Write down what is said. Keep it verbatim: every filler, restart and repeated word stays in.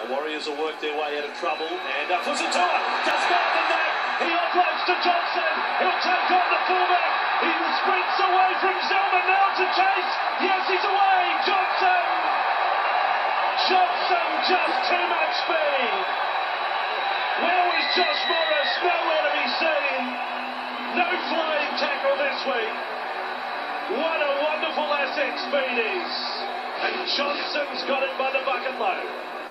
The Warriors will work their way out of trouble. And uh, Fusatoa does better than that. He offloads to Johnson. He'll take on the fullback. He sprints away from Zelman. Now to chase. Yes, he's away. Johnson. Johnson, just too much speed. Where was Josh Morris? Nowhere to be seen. No flying tackle this week. What a wonderful asset speed is. And Johnson's got it by the bucket load.